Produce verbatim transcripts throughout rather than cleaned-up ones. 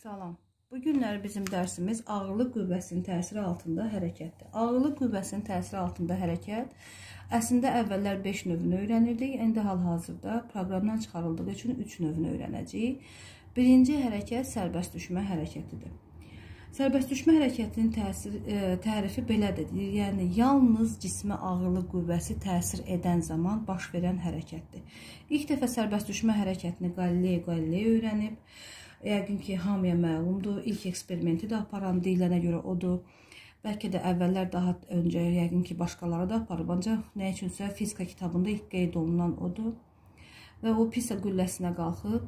Salam. Bu günlər bizim dərsimiz ağırlıq qüvvəsinin təsiri altında hərəkətdir. Ağırlıq qüvvəsinin təsiri altında hərəkət əslində əvvəllər beş növünü öyrənirdik. İndi hal-hazırda proqramdan çıxarıldığı üçün üç növünü öyrənəcəyik. Birinci hərəkət sərbəst düşmə hərəkətidir. Sərbəst düşmə hərəkətinin təsir, e, tərifi belədir. Yəni, yalnız cismə ağırlıq qüvvəsi təsir edən zaman baş verən hərəkətdir. İlk dəfə sərbəst düşmə hərəkətini Galilei Galilei öyrənib. Yəqin ki, hamıya məlumdur. İlk eksperimenti də aparan deyilənə görə odur. Bəlkə də əvvəllər daha öncə yəqin ki, başqaları da aparıb. Ancaq nə üçünsə fizika kitabında ilk qeyd olunan odur. Və o Pisa qülləsinə qalxıb,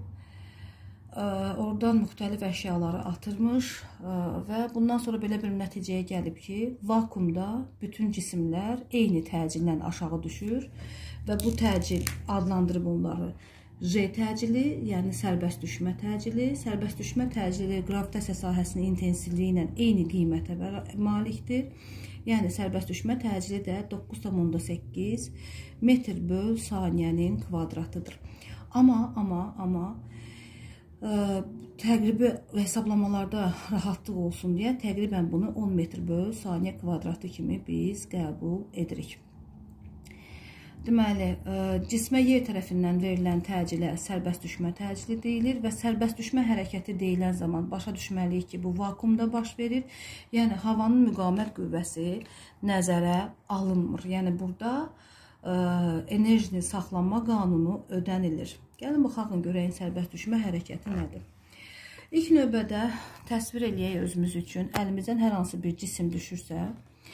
oradan müxtəlif əşyaları atırmış və bundan sonra belə bir nəticəyə gəlib ki, vakumda bütün cisimlər eyni təcillə aşağı düşür və bu təcil adlandırıb onları J təcili, yəni sərbəst düşmə təcili. Sərbəst düşmə təcili qravitasiya sahəsinin intensivliyi ilə eyni qiymətə malikdir. Yəni sərbəst düşmə təcili də doqquz tam səkkiz metr böl saniyənin kvadratıdır. Amma, amma, amma ə, təqribi hesablamalarda rahatlıq olsun deyə təqribən bunu on metr böl saniyə kvadratı kimi biz qəbul edirik. Deməli, cismə yer tərəfindən verilən təcilə sərbəst düşmə təcili deyilir və sərbəst düşmə hərəkəti deyilən zaman başa düşməliyik ki, bu vakumda baş verir. Yəni, havanın müqavimət qüvvəsi nəzərə alınmır. Yəni, burada ə, enerjinin saxlanma qanunu ödənilir. Gəlin, baxaqın görəyin sərbəst düşmə hərəkəti nədir? İlk növbədə təsvir eləyək özümüz üçün əlimizdən hər hansı bir cisim düşürsə,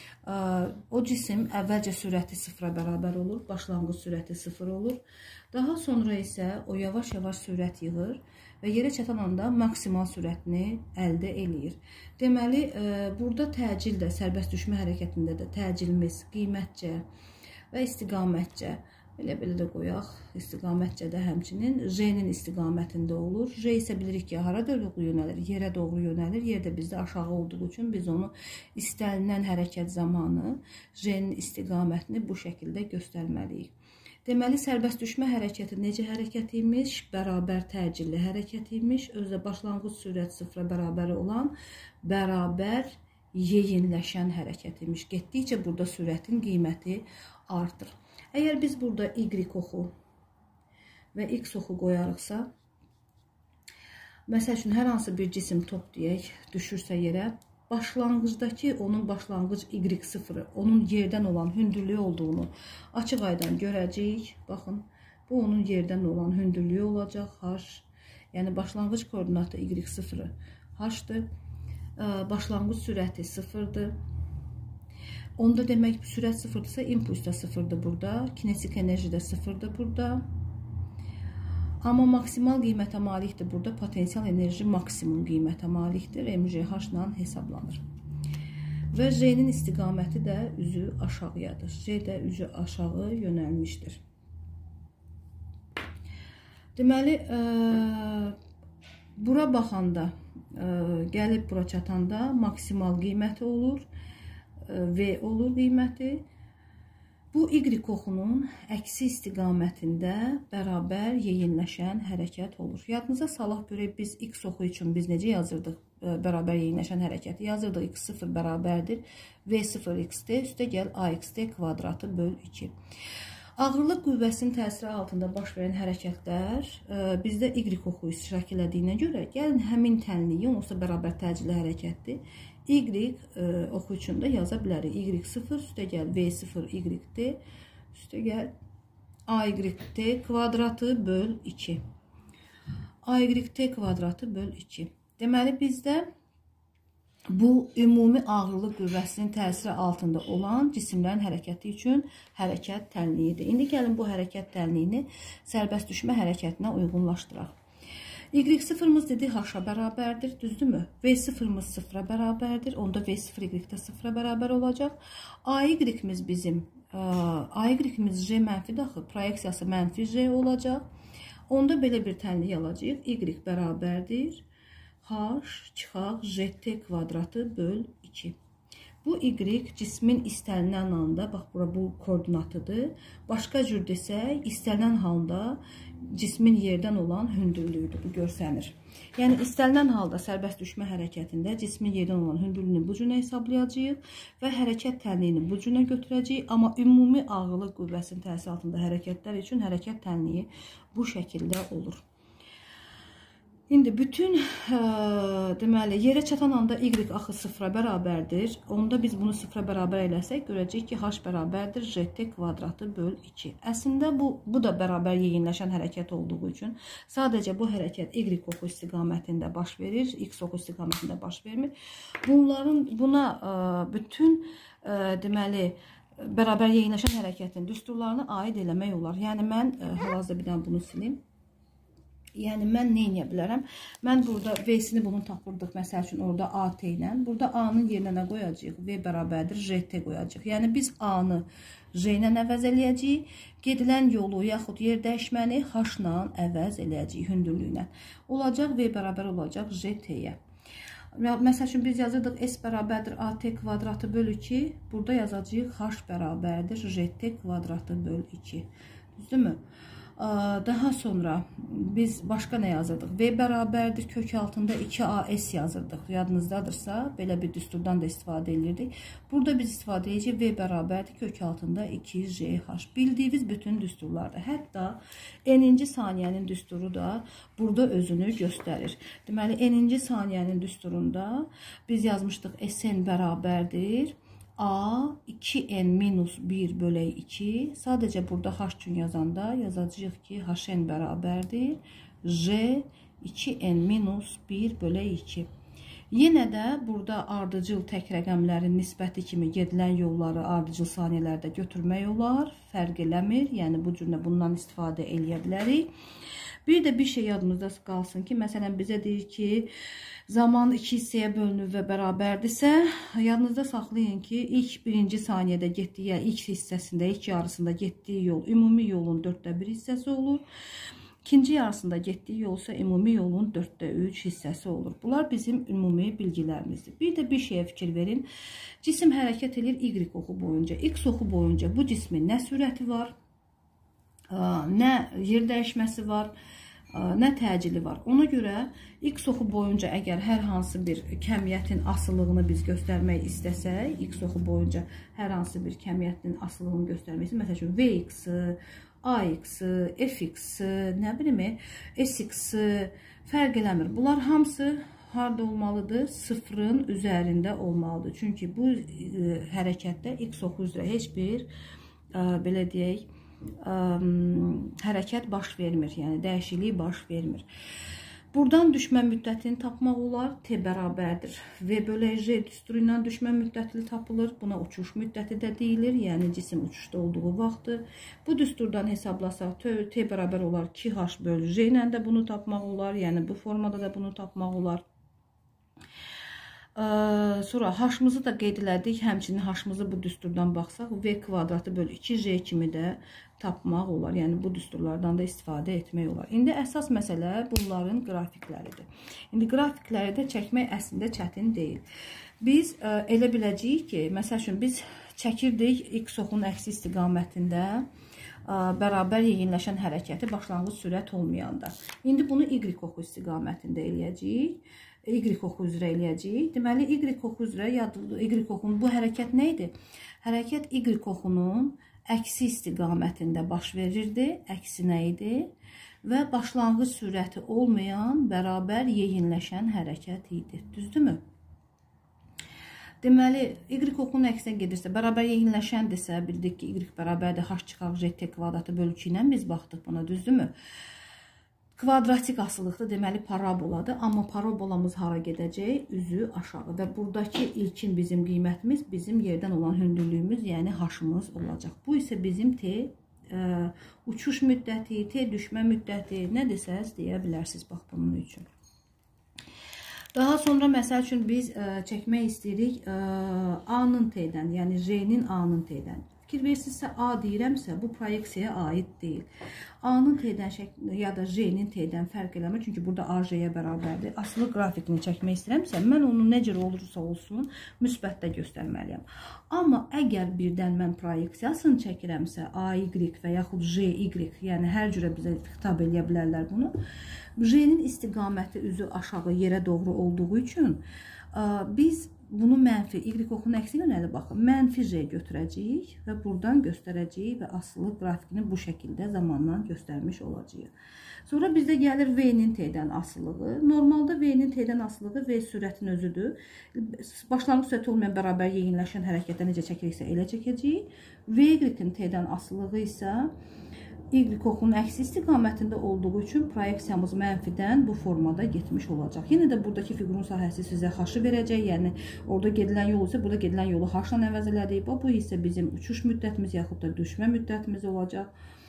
o cisim əvvəlcə sürəti sıfıra bərabər olur, başlanğıc sürəti sıfır olur. Daha sonra isə o yavaş-yavaş sürət yığır və yerə çatan anda maksimal sürətini əldə eləyir. Deməli, burada təcil də, sərbəst düşmə hərəkətində də təcilimiz qiymətcə və istiqamətcə, belə-belə də qoyaq, istiqamətcə də həmçinin J-nin istiqamətində olur. J isə bilirik ki, hara doğru yönəlir? Yerə doğru yönəlir. Yerdə bizdə aşağı olduğu üçün biz onu istənilən hərəkət zamanı J-nin istiqamətini bu şəkildə göstərməliyik. Deməli, sərbəst düşmə hərəkəti necə hərəkət imiş? Bərabər təcilli hərəkət imiş. Özdə başlanğıc sürət sıfıra bərabər olan bərabər yeyinləşən hərəkət imiş. Getdikcə burada sürətin qiyməti artır. Əgər biz burada Y oxu və X oxu qoyarıqsa, məsəl üçün, hər hansı bir cisim top deyək, düşürsə yerə, başlanğıcdakı onun başlanğıc Y sıfırı, onun yerdən olan hündürlüyü olduğunu açıq aydan görəcəyik. Baxın, bu onun yerdən olan hündürlüyü olacaq, H. Yəni, başlanğıc koordinatı Y sıfırı H-dır. Başlanğıc sürəti sıfırdır. Onda demək sürət sıfırdırsa, impuls da sıfırdır burada. Kinetik enerji də sıfırdır burada. Amma maksimal qiymətə malikdir burada. Potensial enerji maksimum qiymətə malikdir. M G H ilə hesablanır. Və J-nin istiqaməti də üzü aşağıyadır. J də üzü aşağı yönəlmişdir. Deməli, bura baxanda, gəlib bura çatanda maksimal qiyməti olur. V olur qiyməti. Bu Y oxunun əksi istiqamətində bərabər yeyinləşən hərəkət olur. Yadınıza salaq görək, biz X oxu üçün biz necə yazırdıq bərabər yeyinləşən hərəkəti? Yazırdıq X sıfır bərabərdir V sıfır X D üstə gəl A X D kvadratı böl iki. Ağırlıq qüvvəsinin təsiri altında baş verən hərəkətlər bizdə Y oxu iştirak elədiyinə görə gəlin həmin tənliyi, onsuz bərabər təcilli hərəkətdir. Y oxu üçün də yaza bilərik. Y sıfır üstə gəl V sıfır Y D üstə gəl A Y T kvadratı böl iki. A Y T kvadratı böl iki. Deməli, bizdə bu ümumi ağırlıq qüvvəsinin təsiri altında olan cisimlərin hərəkəti üçün hərəkət tənliyidir. İndi gəlin bu hərəkət tənliyini sərbəst düşmə hərəkətinə uyğunlaşdıraq. Y sıfırımız dedi H-a bərabərdir, düzdürmü? V sıfırımız sıfıra bərabərdir, onda V sıfır Y də sıfıra bərabər olacaq. A Y-imiz bizim, A Y-imiz J mənfi daxil, proyeksiyası mənfi J olacaq. Onda belə bir tənlik alacaq. Y bərabərdir. H çıxaq J T kvadratı böl iki. Bu Y cismin istənilən halında, bax bura bu koordinatıdır. Başqa cür desək, istənilən halda cismin yerdən olan hündürlüyüdür. Bu görsənir. Yəni istənilən halda sərbəst düşmə hərəkətində cismin yerdən olan hündürlüyünü bu cürə hesablayacağıq və hərəkət tənliyini bu cürə götürəcəyik. Amma ümumi ağırlıq qüvvəsinin təsiri altında hərəkətlər üçün hərəkət tənliyi bu şəkildə olur. İndi bütün ə, deməli yerə çatan anda y axı sıfıra bərabərdir. Onda biz bunu sıfıra bərabər eləsək görəcəyik ki, h bərabərdir rt kvadratı böl iki. Əslində bu bu da bərabər yeyinləşən hərəkət olduğu üçün sadəcə bu hərəkət y oxu istiqamətində baş verir, x oxu istiqamətində baş vermir. Bunların buna ə, bütün ə, deməli bərabər yeyinləşən hərəkətin düsturlarını aid eləmək olar. Yəni mən ə, hal-hazırda bir dənə bunu silim. Yəni mən nə edə bilərəm? Mən burada V-sini bunu tapırdıq. Məsəl üçün orada A T ilə. Burada A-nın yerinə nə qoyacağıq? V bərabərdir R T qoyacağıq. Yəni biz A-nı R ilə əvəz eləyəcəyik. Gedilən yolu yaxud yer dəyişməni H-la əvəz eləyəcəyik hündürlüyünə. Olacaq V bərabər olacaq R T-yə. Məsəl üçün biz yazırdıq S bərabərdir A T kvadratı böl iki. Burada yazacağıq H bərabərdir R T kvadratı böl iki. Düzdürmü? Daha sonra biz başqa nə yazırdıq? V bərabərdir kök altında iki A S yazırdıq. Yadınızdadırsa belə bir düsturdan da istifadə edirdik. Burada biz istifadə edəcəyik V bərabərdir kök altında iki J H. Bildiyiniz bütün düsturlarda. Hətta n-ci saniyənin düsturu da burada özünü göstərir. Deməli n-ci saniyənin düsturunda biz yazmışdıq S N bərabərdir A iki n minus bir bölək iki. Sadəcə burada H üçün yazanda yazacağıq ki, H n bərabərdir J iki n minus bir bölək iki. Yenə də burada ardıcıl tək rəqəmlərin nisbəti kimi gedilən yolları ardıcıl saniyələrdə götürmək olar. Fərq eləmir. Yəni bu cürlə bundan istifadə eləyə bilərik. Bir də bir şey yadımızda qalsın ki, məsələn bizə deyir ki, zaman iki hissəyə bölünür və bərabərdirsə, yadınızda saxlayın ki, ilk birinci saniyədə getdiyi, ilk hissəsində, ilk yarısında getdiyi yol ümumi yolun dörddə bir hissəsi olur. İkinci yarısında getdiyi yol isə ümumi yolun dörddə üç hissəsi olur. Bunlar bizim ümumi bilgilərimizdir. Bir də bir şeyə fikir verin. Cisim hərəkət edir Y oxu boyunca. X oxu boyunca bu cismin nə sürəti var, nə yer dəyişməsi var, nə təcili var. Ona görə X oxu boyunca əgər hər hansı bir kəmiyyətin asılılığını biz göstərmək istəsək, X oxu boyunca hər hansı bir kəmiyyətin asılılığını göstərmək istəsək, məsəl üçün V X-i, A X-i, F X-i, nə bilim, S X-i fərq eləmir. Bunlar hamısı harada olmalıdır? Sıfırın üzərində olmalıdır. Çünki bu e, hərəkətdə X oxu üzrə heç bir e, belə deyək, Ə, hərəkət baş vermir, yəni dəyişiklik baş vermir. Buradan düşmə müddətini tapmaq olar. T bərabərdir V bölək J düsturu ilə düşmə müddəti tapılır. Buna uçuş müddəti də deyilir, yəni cisim uçuşda olduğu vaxtdır. Bu düsturdan hesablasaq T bərabər olar iki H bölü J ilə də bunu tapmaq olar, yəni bu formada da bunu tapmaq olar. Sonra H-mızı da qeyd elədik, həmçinin H-mızı bu düsturdan baxsaq V kvadratı bölü iki J kimi də tapmaq olar. Yəni bu düsturlardan da istifadə etmək olar. İndi əsas məsələ bunların qrafikləridir. İndi qrafikləri də çəkmək əslində çətin deyil. Biz ə, elə biləcəyik ki, məsəl üçün biz çəkirdik X oxunun əksi istiqamətində ə, bərabər yeyinləşən hərəkəti başlanğıc sürət olmayanda. İndi bunu Y oxu istiqamətində eləyəcəyik. Y oxu üzrə eləyəcəyik. Deməli, Y oxu üzrə Y oxunun bu hərəkət nə idi? Hərəkət Y oxunun əksi istiqamətində baş verirdi. Əksi nə idi? Və başlanğıc sürəti olmayan bərabər yeyinləşən hərəkət idi. Düzdürmü? Deməli, Y oxunun əksinə gedirsə, bərabər yeyinləşəndirsə, bildik ki, Y bərabərdir H çıxaq J T kvadratı bölü iki ilə biz baxdıq buna, düzdürmü? Kvadratik asılıqdır, deməli paraboladır. Amma parabolamız hara gedəcək? Üzü aşağı. Və buradakı ilkin bizim qiymətimiz, bizim yerdən olan hündürlüyümüz, yəni H-mız olacaq. Bu isə bizim T ə, uçuş müddəti, T düşmə müddəti, nə desəz deyə bilərsiniz bax bunun üçün. Daha sonra məsəl üçün biz ə, çəkmək istəyirik ə, A-nın T-dən, yəni J-nin A-nın T-dən. fikir versinizsə, A deyirəmsə, bu proyeksiyaya aid deyil. A-nın T-dən şəkli ya da J-nin T-dən fərq eləmir. Çünki burada A J-yə bərabərdir. Asılı qrafikini çəkmək istəyirəmsə, mən onu necə olursa olsun, müsbətdə göstərməliyəm. Amma əgər birdən mən proyeksiyasını çəkirəmsə, A Y və yaxud J Y, yəni hər cürə bizə xitab eləyə bilərlər bunu. J-nin istiqaməti üzü aşağı yerə doğru olduğu üçün biz bunu mənfi, Y oxunun əksi yönəli baxın, mənfi J götürəcəyik və buradan göstərəcəyik və asılı qrafikini bu şəkildə zamanla göstərmiş olacağıq. Sonra bizdə gəlir V-nin T-dən asılığı. Normalda V-nin T-dən asılığı V sürətin özüdür. Başlanğıc sürəti olmayan bərabər yeyinləşən hərəkətə necə çəkiriksə elə çəkəcəyik. V Y-in T-dən asılığı isə Y oxunun əksi istiqamətində olduğu üçün proyeksiyamız mənfidən bu formada getmiş olacaq. Yenə də buradakı fiqurun sahəsi sizə H-ı verəcək. Yəni orada gedilən yol isə burada gedilən yolu H-la əvəz elədik. Bu isə bizim uçuş müddətimiz yaxud da düşmə müddətimiz olacaq.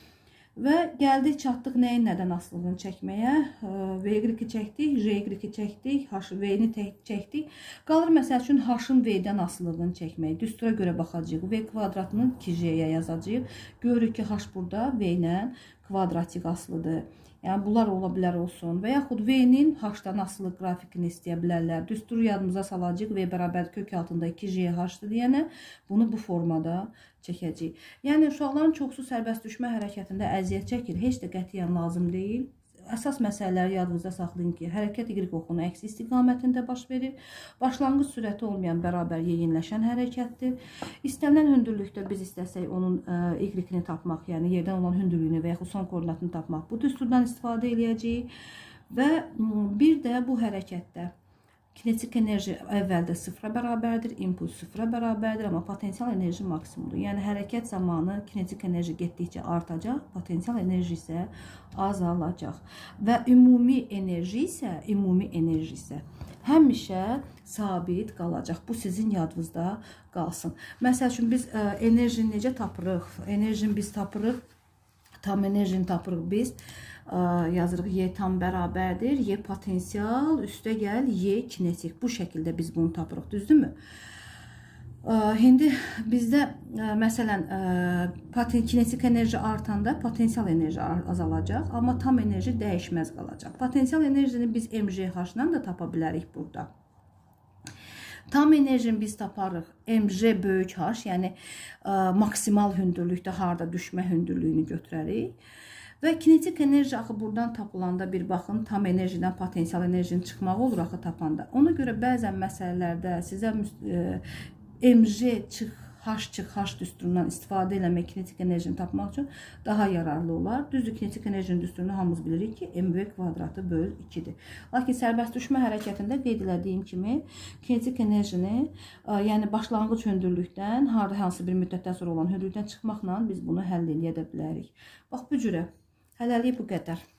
Və gəldik, çatdıq nəyin nədən asılığını çəkməyə. V Y-i çəkdik, J Y-i çəkdik, V-ni çəkdik. Qalır məsəl üçün H-ın V-dən asılığını çəkməyə. Düstura görə baxacağıq. V kvadratını iki J-yə yazacağıq. Görürük ki, H burada V ilə kvadratik asılıdır. Yəni, bunlar ola bilər olsun. Və yaxud V-nin H-dan asılı qrafikini istəyə bilərlər. Düsturu yadımıza salacaq. V bərabər kök altında iki J H-dır deyənə bunu bu formada çəkəcəyik. Yəni, uşaqların çoxsu sərbəst düşmə hərəkətində əziyyət çəkir. Heç də qətiyyən lazım deyil. Əsas məsələləri yadınızda saxlayın ki, hərəkət Y oxunun əksi istiqamətində baş verir. Başlanğıc sürəti olmayan bərabər yeyinləşən hərəkətdir. İstənilən hündürlükdə biz istəsək onun Y-ni tapmaq, yəni yerdən olan hündürlüyünü və yaxud son koordinatını tapmaq, bu düsturdan istifadə edəcəyik. Və bir də bu hərəkətdə kinetik enerji əvvəldə sıfıra bərabərdir, impuls sıfıra bərabərdir, amma potensial enerji maksimumdur. Yəni, hərəkət zamanı kinetik enerji getdikcə artacaq, potensial enerji isə azalacaq. Və ümumi enerji isə, ümumi enerji isə həmişə sabit qalacaq. Bu sizin yadınızda qalsın. Məsəl üçün, biz enerjini necə tapırıq? Enerjini biz tapırıq, tam enerjini tapırıq biz. Yazırıq, Y tam bərabərdir, Y potensial, üstə gəl, Y kinetik. Bu şəkildə biz bunu tapırıq, düzdürmü? İndi bizdə, məsələn, kinetik enerji artanda potensial enerji azalacaq, amma tam enerji dəyişməz qalacaq. Potensial enerjini biz M J H-dan da tapa bilərik burada. Tam enerjini biz taparıq M J böyük H, yəni maksimal hündürlükdə harda düşmə hündürlüyünü götürərik. Və kinetik enerji axı buradan tapılanda bir baxın, tam enerjidən potensial enerjinin çıxmağı olur axı tapanda. Ona görə bəzən məsələlərdə sizə M J çıx, H çıx, H düsturundan istifadə eləmək kinetik enerjini tapmaq üçün daha yararlı olar. Düzdür, kinetik enerjinin düsturunu hamımız bilirik ki, M V kvadratı böl ikidir. Lakin sərbəst düşmə hərəkətində qeyd elədiyim kimi, kinetik enerjini, yəni başlanğıc hündürlükdən, harada hansı bir müddətdən sonra olan hündürlükdən çıxmaqla biz bunu həll edə bilərik. Bax, bu cürə. Hələlik bu qədər.